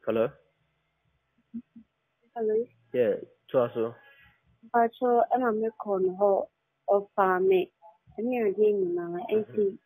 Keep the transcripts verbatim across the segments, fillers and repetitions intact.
Hello? Hello. Yeah, Twaso. But so I'm a make on her of farming. And you're getting now, eighty.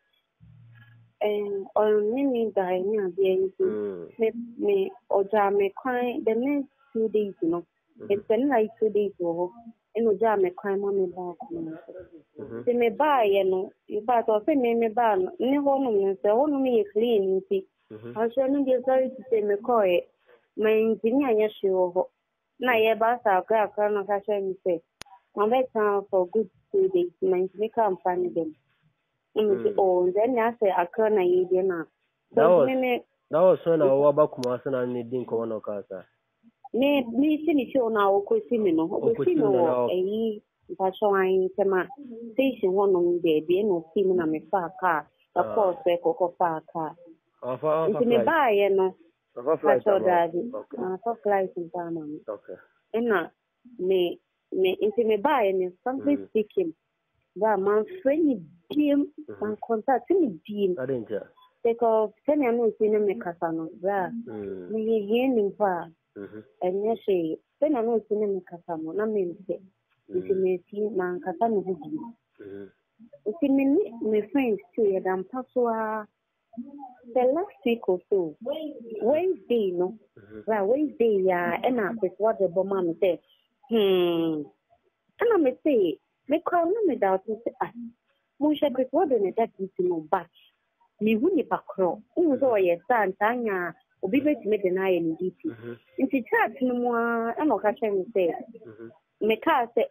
And on many die near the eighty. Let me or jam me crying the next two days, you know. It's been like two days over. And we jam me crying on me back. They may buy, you know, you buy or say me buy. Never know, the only me clean, you see. I shall not be sorry to say me call it. My engineer, yes, you. Na ye ba sa ka ka na ka share me say my better for good two days my make am find them mm oh then ya say aka na ye dey na so me that was when I was back Kumasi na ni din ko no ka sa me me si ni show na o ko si me no o si no eyi ba so an tema station one on dey dey no si me na me fa ka of course e ko ko fa ka afa afa me ba ye no afa flight daddy afa flight in Panama. Okay. And me me into me buy and something speaking. That man friendly beam and contact me beam. I didn't tell. Because ten years no see me kasano. That me hearing fa. And yes, she ten years no see me kasano. Na me say. Into me see man kasano hudi. Into me me friends too. Ya dam paswa. The last week or so, Wednesday, no, right? Wednesday, yeah, and I just what the bomb say, hmm, and I may say, me call me doubt to say, ah, we should be what in that is no batch. Me who ni pakro, who so ye stand tanya, or be better me deny any D P. In the chat no more, and I'll catch him say, me car say,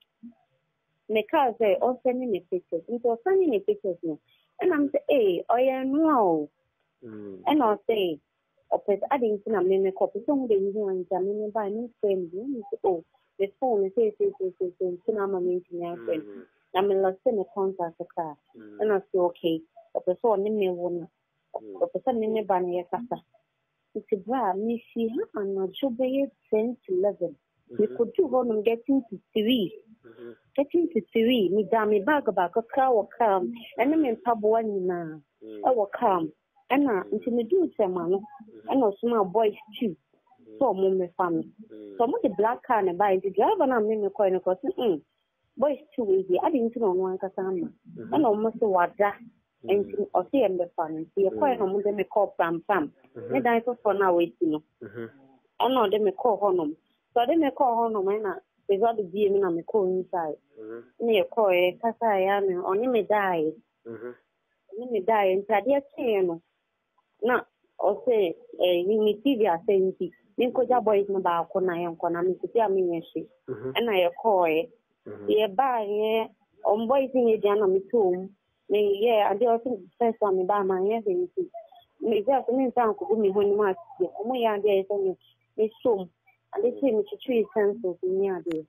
me car say, all sending me pictures, into sending me pictures, no. And I'm say, hey, oh yeah, no. And I'll say, oh, but I didn't see a minute copy. Some days you want to mean by no friend. You say, oh, the phone is say, say, say, say, say, say, I'm a meeting your friend. I'm in lost in a contact the car. And I say, okay, but the phone in me one. But the son in me banner your casa. It's a bra, me see her and not show by ten to eleven. We could do one and getting to three. Getting to three, me damn me bag about a car will come, and I'm in trouble one now. I will come, and now until me do some man, and also my boys too. So, mummy family. So, I'm the black car and buy the driver, and I'm in the coin of course. Boys too easy. I didn't know one casama, and almost what that. And or see him the fun, and see a coin on them, call Pam Pam. And I thought for now, wait, you know. I know them call Honum. So, they may call Honum, and I. They got the D M in on the cool inside. Near Coy, Casayam, or me die. Me die inside your chain. No, or say, a Unity, saying, Ninko boys no bar, Kona and Kona, Miss Yamishi. And I a coy. Ye buy, ye, on boys in your jam on me tomb. May, yeah, I do think first on me by my heaven. May just mean sound could me when you must be. Oh, my young days on me, soon. And they say me to treat senses in near day.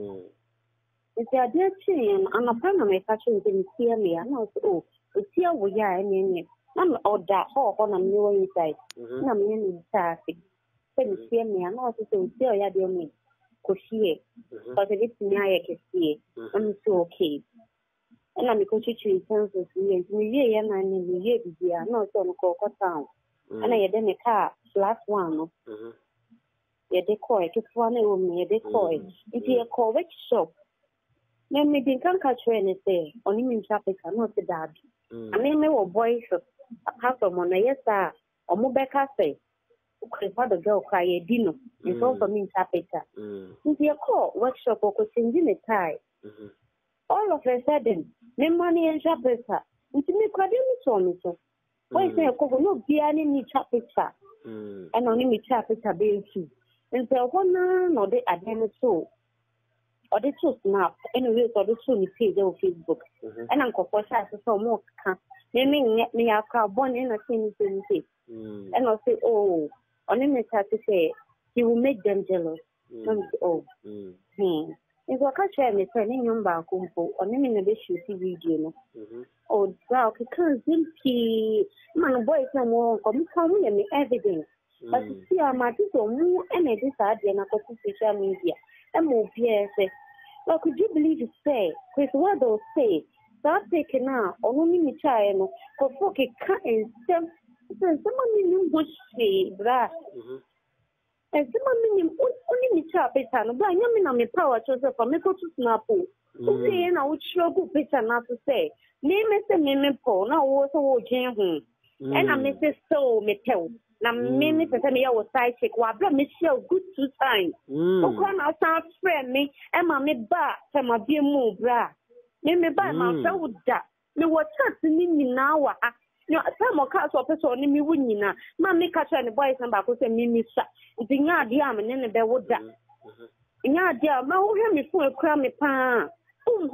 If they are dear chin, and a friend of my fashion didn't hear me, and also, oh, it's here we are, and in it. I'm all that hawk on a new inside. And I'm in traffic. Then hear me, and also say, still, yeah, dear me. Could she? But if it's me, I can see it. I'm so okay. And I'm going to treat senses in me, and I need me, yeah, not on a cocoa town. And I had then a car, last one. Yeah, they call it. It's one room. Yeah, they call it. If you call which shop, then maybe can't catch anything. Only in traffic, not the dad. I mean, my boys, a custom on a yes, sir, or mobile cafe. Criss Waddle girl cry a dinner. It's also mean traffic. If you call workshop or could send in a tie. All of a sudden, no money and traffic. It's me credit me so. Why say a cocoa no be any traffic? And only me traffic a bill too. And so one no they admit so or they choose snap anyway or they soon page on Facebook and Uncle for size so more can naming me a car born in a thing and I'll say oh only me try to say he will make them jealous. Oh hmm it's a catch me turning him back home for only me the shoot video oh wow because simply man boys no more come come me evidence. But see, I'm at this or more and it is hard than a social media. And more Pierre say, well, could you believe it say, Criss Waddle say, start taking out, or only me child, for folk a cut and stem. Someone in bush say, bra. And some mean only me chap it and but I mean me power to for me go to snap. Okay, and I would show good picture not to say. Name is a meme po now was a watching home. And I miss so me tell. Now many percent me was side check what brought me show good two times. Oh come out sound friend me and my me back to my dear move bra. Me me buy my show that. Me was chatting me now. No, some of cars or person me winning now. Mammy catch and the boys and back with a mini shot. It's in your diam and then the bell would that. In your diam, my old me full of crammy pan. Boom,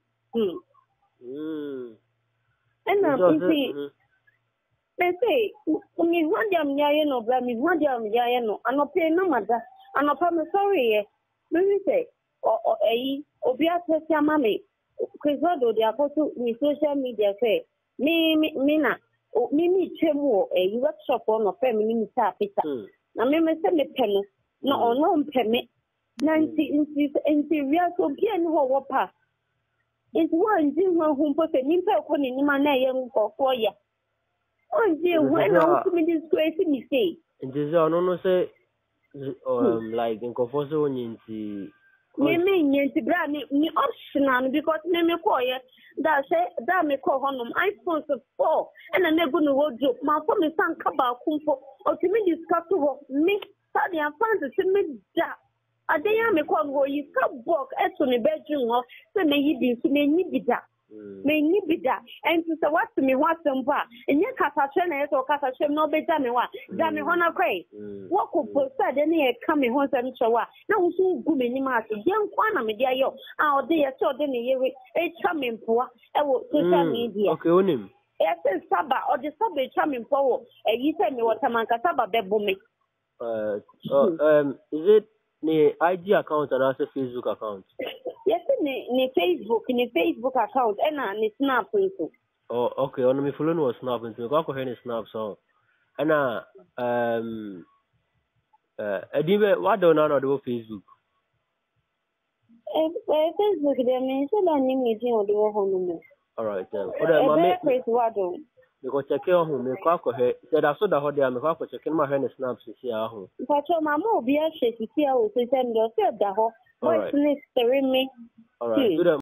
boom. And now, you see, they say, me one damn yano, but me one damn yano, and no pay no matter, and no promise sorry. Maybe say, or a, or be a test your mammy. Criss Waddle, they are photo me social media say. Me, me, me, na, me, me, chemo, a workshop on a feminine pizza. Now, me, me, send me penny, no, no, penny. Nancy, in real so bien, what pa. It's one thing who put an impact on in my name for four years. Oh, dear, when I was disgracing me, say. And this is no say, um, like in Confoso in the. Me me to grab me me optional because me me call you that say that me call on iPhone four and I'm going to wardrobe my phone me san kaba kumpo or to me discuss to me study and find to me that a day I me call go you cup book at to me bedroom or say me you be to me need that me need that and to say what to me what some part and your casation or casation no better me what that me honor cray what could post that any coming home and show what now so good many mass young one me dear yo out there so then you a charming poor social media okay on him yes saba or the saba charming power and you tell me what a man saba bebo me uh um is it the I G account and also Facebook account? Yes, in Facebook, in Facebook account, and on Snap too. Oh, okay. On my phone was Snap into go go ahead Snap so. And uh um uh anyway, what do now do Facebook? Facebook they mention that name is on the home. All right then. Oda mama Criss Waddle. Because check your home, me kwa kwa he. Said I saw the hot there, me kwa kwa check in my hand snaps to see our home. But your mama will be a shit to see how we send your said the home. What's next to me? All right.